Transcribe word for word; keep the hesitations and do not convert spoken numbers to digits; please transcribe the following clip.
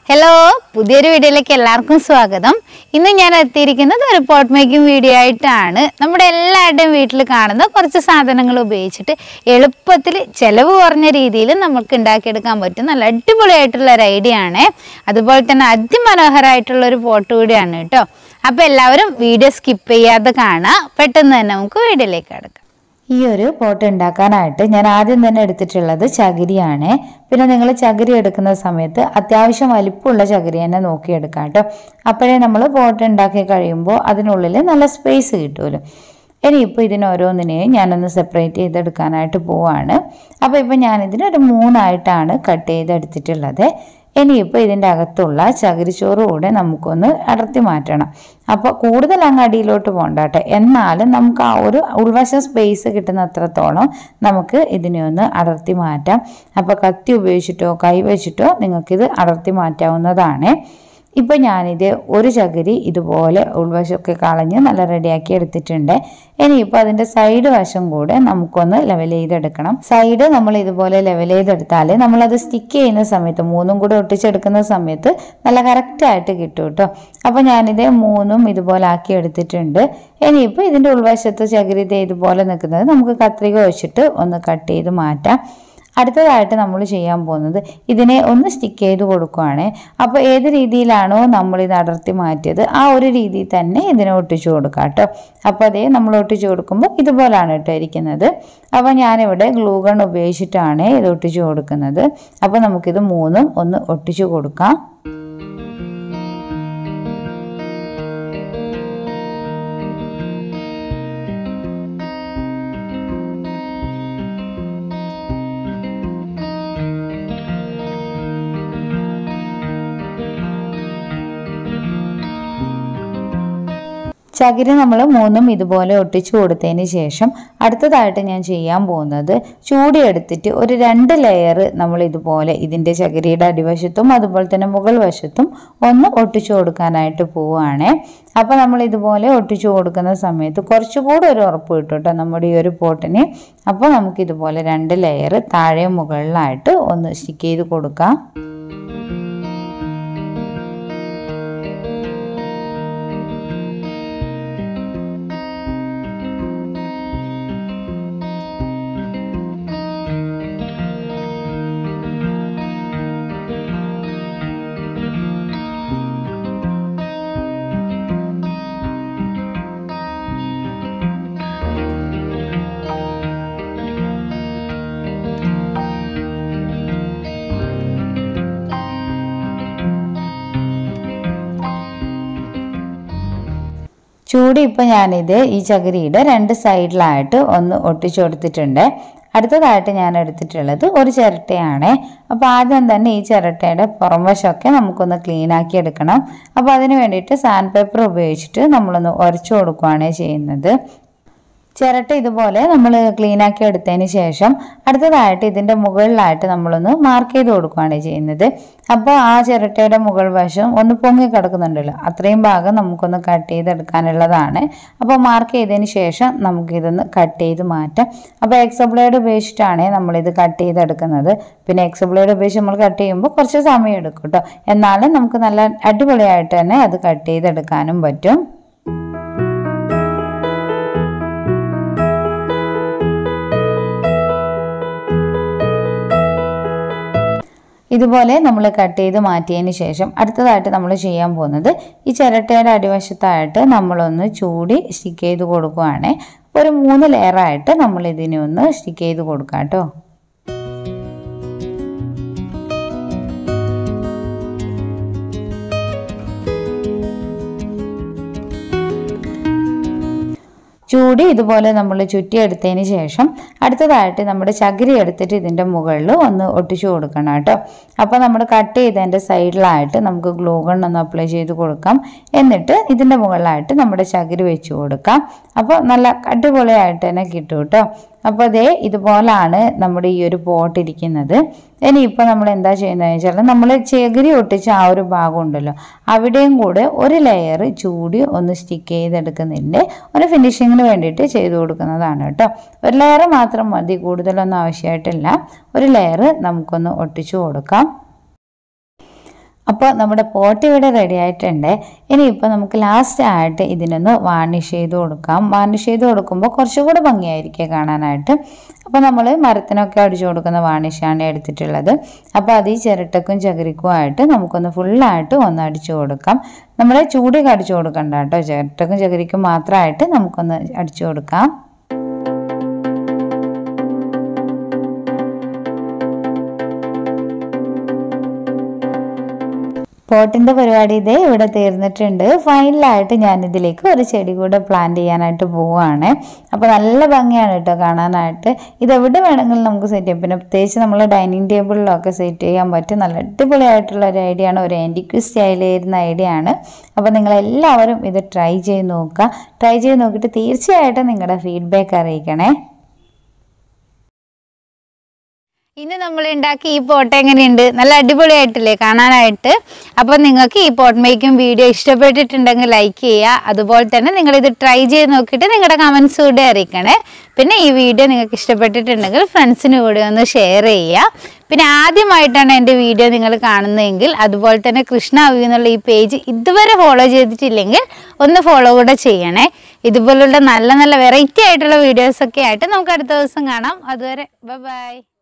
Hello, പുതിയൊരു വീഡിയോയിലേക്ക് എല്ലാവർക്കും സ്വാഗതം. ഇന്ന് ഞാൻ എത്തിയിരിക്കുന്നത് ഒരു പോട്ട് മേക്കിംഗ് വീഡിയോ ആയിട്ടാണ്. നമ്മുടെ എല്ലാവരുടെയും വീട്ടിൽ കാണുന്ന കുറച്ച് സാധനങ്ങൾ ഉപയോഗിച്ചിട്ട് എളുപ്പത്തിൽ ചിലവ് കുറഞ്ഞ രീതിയിൽ നമുക്ക് ഉണ്ടാക്കിയെടുക്കാൻ പറ്റും നല്ല അടിപൊളിയായിട്ടുള്ള ഒരു ഐഡിയ ആണ്. അതുപോലെ തന്നെ അതിമനോഹരമായിട്ടുള്ള ഒരു പോട്ട് കൂടിയാണ് കേട്ടോ. അപ്പോൾ എല്ലാവരും വീഡിയോ സ്കിപ്പ് ചെയ്യാതെ കാണാം. പെട്ടെന്ന് തന്നെ നമുക്ക് വീഡിയോയിലേക്ക് കിടക്കാം. ഈ ഒരു പോട്ട് ഉണ്ടാക്കാനായിട്ട് ഞാൻ ആദ്യം തന്നെ എടുത്തിട്ടുള്ളത് ചകിരിയാണ്. പിന്നെ നിങ്ങൾ ചകിരി എടുക്കുന്ന സമയത്ത് അത്യാവശ്യം വലിപ്പമുള്ള ചകിരി തന്നെ നോക്കിയെടുക്കാം കേട്ടോ. അപ്പോഴേ നമ്മൾ പോട്ട് ഉണ്ടാക്കി കഴിയുമ്പോൾ അതിനുള്ളിൽ നല്ല സ്പേസ് കിട്ടുമല്ലോ. ഇനിയിപ്പോൾ ഇതിനോരോന്നിനെയും ഞാനൊന്ന് സെപ്പറേറ്റ് ചെയ്തെടുക്കാനായിട്ട് പോവാണ്. അപ്പോൾ ഇപ്പോൾ ഞാനിതിനൊരു മൂന്നായിട്ടാണ് കട്ട് ചെയ്തെടുത്തിട്ടുള്ളത്. ഇനിയിപ്പോൾ ഇതിൻ്റെ അകത്തുള്ള ചകിരിച്ചോറ് കൂടെ നമുക്കൊന്ന് അടർത്തി മാറ്റണം. അപ്പോൾ കൂടുതൽ അങ്ങ് അടിയിലോട്ട് പോകണ്ട കേട്ടോ. എന്നാലും നമുക്ക് ആ ഒരു ഉൾവശം സ്പേസ് കിട്ടുന്ന അത്രത്തോളം നമുക്ക് ഇതിനെ ഒന്ന് അടർത്തി മാറ്റാം. അപ്പോൾ കത്തി ഉപയോഗിച്ചിട്ടോ കൈ വെച്ചിട്ടോ നിങ്ങൾക്കിത് അടർത്തി മാറ്റാവുന്നതാണ്. ഇപ്പോൾ ഞാനിത് ഒരു ചകിരി ഇതുപോലെ ഉൾവശമൊക്കെ കളഞ്ഞ് നല്ല റെഡിയാക്കി എടുത്തിട്ടുണ്ട്. ഇനിയിപ്പോൾ അതിൻ്റെ സൈഡ് വശം കൂടെ നമുക്കൊന്ന് ലെവൽ ചെയ്തെടുക്കണം. സൈഡ് നമ്മൾ ഇതുപോലെ ലെവൽ ചെയ്തെടുത്താൽ നമ്മളത് സ്റ്റിക്ക് ചെയ്യുന്ന സമയത്ത് മൂന്നും കൂടെ ഒട്ടിച്ചെടുക്കുന്ന സമയത്ത് നല്ല കറക്റ്റായിട്ട് കിട്ടും കേട്ടോ. അപ്പോൾ ഞാനിത് മൂന്നും ഇതുപോലെ ആക്കി എടുത്തിട്ടുണ്ട്. ഇനിയിപ്പോൾ ഇതിൻ്റെ ഉൾവശത്ത് ചകിരി ഇതുപോലെ നിൽക്കുന്നത് നമുക്ക് കത്രിക വെച്ചിട്ട് ഒന്ന് കട്ട് ചെയ്ത് മാറ്റാം. അടുത്തതായിട്ട് നമ്മൾ ചെയ്യാൻ പോകുന്നത് ഇതിനെ ഒന്ന് സ്റ്റിക്ക് ചെയ്ത് കൊടുക്കുകയാണ്. അപ്പോൾ ഏത് രീതിയിലാണോ നമ്മളിത് അടർത്തി മാറ്റിയത് ആ ഒരു രീതിയിൽ തന്നെ ഇതിനെ ഒട്ടിച്ചു കൊടുക്കാം കേട്ടോ. അപ്പോൾ അതേ നമ്മൾ ഒട്ടിച്ചു കൊടുക്കുമ്പോൾ ഇതുപോലാണ് കേട്ടോ ഇരിക്കുന്നത്. അപ്പോൾ ഞാനിവിടെ ഗ്ലൂ ഗൺ ഉപയോഗിച്ചിട്ടാണ് ഇത് ഒട്ടിച്ചു കൊടുക്കുന്നത്. അപ്പോൾ നമുക്കിത് മൂന്നും ഒന്ന് ഒട്ടിച്ചു കൊടുക്കാം. ചകിരി നമ്മൾ മൂന്നും ഇതുപോലെ ഒട്ടിച്ചു കൊടുത്തതിന് ശേഷം അടുത്തതായിട്ട് ഞാൻ ചെയ്യാൻ പോകുന്നത് ചൂടി എടുത്തിട്ട് ഒരു രണ്ട് ലെയർ നമ്മൾ ഇതുപോലെ ഇതിൻ്റെ ചകിരിയുടെ അടിവശത്തും അതുപോലെ തന്നെ മുകൾ വശത്തും ഒന്ന് ഒട്ടിച്ചു കൊടുക്കാനായിട്ട് പോവുകയാണ്. അപ്പോൾ നമ്മൾ ഇതുപോലെ ഒട്ടിച്ചു കൊടുക്കുന്ന സമയത്ത് കുറച്ചുകൂടെ ഒരു ഉറപ്പ് കിട്ടും കേട്ടോ നമ്മുടെ ഈ ഒരു പോട്ടിന്. അപ്പോൾ നമുക്കിതുപോലെ രണ്ട് ലെയർ താഴെ മുകളിലായിട്ട് ഒന്ന് സ്റ്റിക്ക് ചെയ്ത് കൊടുക്കാം. ചൂടി ഇപ്പോൾ ഞാനിത് ഈ ചകിരിയുടെ രണ്ട് സൈഡിലായിട്ട് ഒന്ന് ഒട്ടിച്ചു കൊടുത്തിട്ടുണ്ട്. അടുത്തതായിട്ട് ഞാൻ എടുത്തിട്ടുള്ളത് ഒരു ചിരട്ടയാണ്. അപ്പോൾ ആദ്യം തന്നെ ഈ ചിരട്ടയുടെ പുറംവശമൊക്കെ നമുക്കൊന്ന് ക്ലീൻ ആക്കി എടുക്കണം. അപ്പോൾ അതിന് വേണ്ടിയിട്ട് സാൻഡ് പേപ്പർ ഉപയോഗിച്ചിട്ട് നമ്മളൊന്ന് ഉരച്ചു കൊടുക്കുകയാണ് ചെയ്യുന്നത്. ചിരട്ട ഇതുപോലെ നമ്മൾ ക്ലീൻ ആക്കി എടുത്തതിന് ശേഷം അടുത്തതായിട്ട് ഇതിൻ്റെ മുകളിലായിട്ട് നമ്മളൊന്ന് മാർക്ക് ചെയ്ത് കൊടുക്കുകയാണ് ചെയ്യുന്നത്. അപ്പോൾ ആ ചിരട്ടയുടെ മുകൾ വശം ഒന്ന് പൊങ്ങി കിടക്കുന്നുണ്ടല്ലോ, അത്രയും ഭാഗം നമുക്കൊന്ന് കട്ട് ചെയ്തെടുക്കാനുള്ളതാണ്. അപ്പോൾ മാർക്ക് ചെയ്തതിന് ശേഷം നമുക്കിതൊന്ന് കട്ട് ചെയ്ത് മാറ്റാം. അപ്പോൾ എക്സ് ബ്ലേഡ് ഉപയോഗിച്ചിട്ടാണ് നമ്മളിത് കട്ട് ചെയ്തെടുക്കുന്നത്. പിന്നെ എക്സ് ബ്ലേഡ് ഉപയോഗിച്ച് നമ്മൾ കട്ട് ചെയ്യുമ്പോൾ കുറച്ച് സമയം എടുക്കും കേട്ടോ. എന്നാലും നമുക്ക് നല്ല അടിപൊളിയായിട്ട് തന്നെ അത് കട്ട് ചെയ്തെടുക്കാനും പറ്റും. ഇതുപോലെ നമ്മൾ കട്ട് ചെയ്ത് മാറ്റിയതിന് ശേഷം അടുത്തതായിട്ട് നമ്മൾ ചെയ്യാൻ പോകുന്നത് ഈ ചിരട്ടയുടെ അടിവശത്തായിട്ട് നമ്മളൊന്ന് ചൂടി സ്റ്റിക്ക് ചെയ്ത് കൊടുക്കുകയാണ്. ഒരു മൂന്ന് ലെയറായിട്ട് നമ്മൾ ഇതിനെ ഒന്ന് സ്റ്റിക്ക് ചെയ്ത് കൊടുക്കാം കേട്ടോ. ചൂടി ഇതുപോലെ നമ്മൾ ചുറ്റിയെടുത്തതിന് ശേഷം അടുത്തതായിട്ട് നമ്മുടെ ചകിരി എടുത്തിട്ട് ഇതിൻ്റെ മുകളിൽ ഒന്ന് ഒട്ടിച്ചു കൊടുക്കണം കേട്ടോ. അപ്പോൾ നമ്മൾ കട്ട് ചെയ്തതിൻ്റെ സൈഡിലായിട്ട് നമുക്ക് ഗ്ലൂ ഗൺ ഒന്ന് അപ്ലൈ ചെയ്ത് കൊടുക്കാം. എന്നിട്ട് ഇതിൻ്റെ മുകളിലായിട്ട് നമ്മുടെ ചകിരി വെച്ച് കൊടുക്കാം. അപ്പോൾ നല്ല അടിപൊളിയായിട്ട് തന്നെ കിട്ടും കേട്ടോ. അപ്പോൾ അതേ ഇതുപോലാണ് നമ്മുടെ ഈ ഒരു പോട്ട് ഇരിക്കുന്നത്. ഇനിയിപ്പോൾ നമ്മൾ എന്താ ചെയ്യുന്നതെന്ന് വെച്ചാൽ നമ്മൾ ചകിരി ഒട്ടിച്ച ആ ഒരു ഭാഗം ഉണ്ടല്ലോ അവിടെയും കൂടെ ഒരു ലെയർ ചൂടി ഒന്ന് സ്റ്റിക്ക് ചെയ്തെടുക്കുന്നതിൻ്റെ ഒരു ഫിനിഷിങ്ങിന് വേണ്ടിയിട്ട് ചെയ്ത് കൊടുക്കുന്നതാണ് കേട്ടോ. ഒരു ലെയർ മാത്രം മതി, കൂടുതലൊന്നും ആവശ്യമായിട്ടില്ല. ഒരു ലെയർ നമുക്കൊന്ന് ഒട്ടിച്ചു കൊടുക്കാം. അപ്പോൾ നമ്മുടെ പോട്ട് ഇവിടെ റെഡി ആയിട്ടുണ്ട്. ഇനിയിപ്പോൾ നമുക്ക് ലാസ്റ്റ് ആയിട്ട് ഇതിനൊന്ന് വാർണിഷ് ചെയ്ത് കൊടുക്കാം. വാർണിഷ് ചെയ്ത് കൊടുക്കുമ്പോൾ കുറച്ചുകൂടെ ഭംഗിയായിരിക്കും കാണാനായിട്ട്. അപ്പോൾ നമ്മൾ മരത്തിനൊക്കെ അടിച്ചു കൊടുക്കുന്ന വാർണിഷാണ് എടുത്തിട്ടുള്ളത്. അപ്പോൾ അത് ഈ ചിരട്ടക്കും ചകിരിക്കുമായിട്ട് നമുക്കൊന്ന് ഫുള്ളായിട്ട് ഒന്ന് അടിച്ചു കൊടുക്കാം. നമ്മൾ ചൂടിൽ അടിച്ചു കൊടുക്കണ്ട കേട്ടോ, ചിരട്ടക്കും ചകിരിക്കും മാത്രമായിട്ട് നമുക്കൊന്ന് അടിച്ചു കൊടുക്കാം. പോട്ടിൻ്റെ പരിപാടി ഇതേ ഇവിടെ തീർന്നിട്ടുണ്ട്. ഫൈനലായിട്ട് ഞാനിതിലേക്ക് ഒരു ചെടി കൂടെ പ്ലാന്റ് ചെയ്യാനായിട്ട് പോവുകയാണ്. അപ്പോൾ നല്ല ഭംഗിയാണ് കേട്ടോ കാണാനായിട്ട്. ഇതെവിടെ വേണമെങ്കിലും നമുക്ക് സെറ്റ് ചെയ്യാം. പിന്നെ പ്രത്യേകിച്ച് നമ്മൾ ഡൈനിങ് ടേബിളിലൊക്കെ സെറ്റ് ചെയ്യാൻ പറ്റും. നല്ല അടിപൊളിയായിട്ടുള്ള ഒരു ഐഡിയ ആണ്, ഒരു ആൻറ്റിക് സ്റ്റൈലിൽ വരുന്ന ഐഡിയ ആണ്. അപ്പോൾ നിങ്ങളെല്ലാവരും ഇത് ട്രൈ ചെയ്ത് നോക്കുക. ട്രൈ ചെയ്ത് നോക്കിയിട്ട് തീർച്ചയായിട്ടും നിങ്ങളുടെ ഫീഡ്ബാക്ക് അറിയിക്കണേ. ഇന്ന് നമ്മൾ ഉണ്ടാക്കി ഈ പോട്ട് എങ്ങനെയുണ്ട്? നല്ല അടിപൊളിയായിട്ടില്ലേ കാണാനായിട്ട്? അപ്പോൾ നിങ്ങൾക്ക് ഈ പോട്ട് മേക്കിംഗ് വീഡിയോ ഇഷ്ടപ്പെട്ടിട്ടുണ്ടെങ്കിൽ ലൈക്ക് ചെയ്യുക. അതുപോലെ തന്നെ നിങ്ങളിത് ട്രൈ ചെയ്ത് നോക്കിയിട്ട് നിങ്ങളുടെ കമൻസ് കൂടെ അറിയിക്കണേ. പിന്നെ ഈ വീഡിയോ നിങ്ങൾക്ക് ഇഷ്ടപ്പെട്ടിട്ടുണ്ടെങ്കിൽ ഫ്രണ്ട്സിന് കൂടെ ഒന്ന് ഷെയർ ചെയ്യുക. പിന്നെ ആദ്യമായിട്ടാണ് എൻ്റെ വീഡിയോ നിങ്ങൾ കാണുന്നതെങ്കിൽ അതുപോലെ തന്നെ കൃഷ്ണ അവ്യൂ എന്നുള്ള ഈ പേജ് ഇതുവരെ ഫോളോ ചെയ്തിട്ടില്ലെങ്കിൽ ഒന്ന് ഫോളോ കൂടെ ചെയ്യണേ. ഇതുപോലുള്ള നല്ല നല്ല വെറൈറ്റി ആയിട്ടുള്ള വീഡിയോസൊക്കെ ആയിട്ട് നമുക്ക് അടുത്ത ദിവസം കാണാം. അതുവരെ ബൈ ബൈ.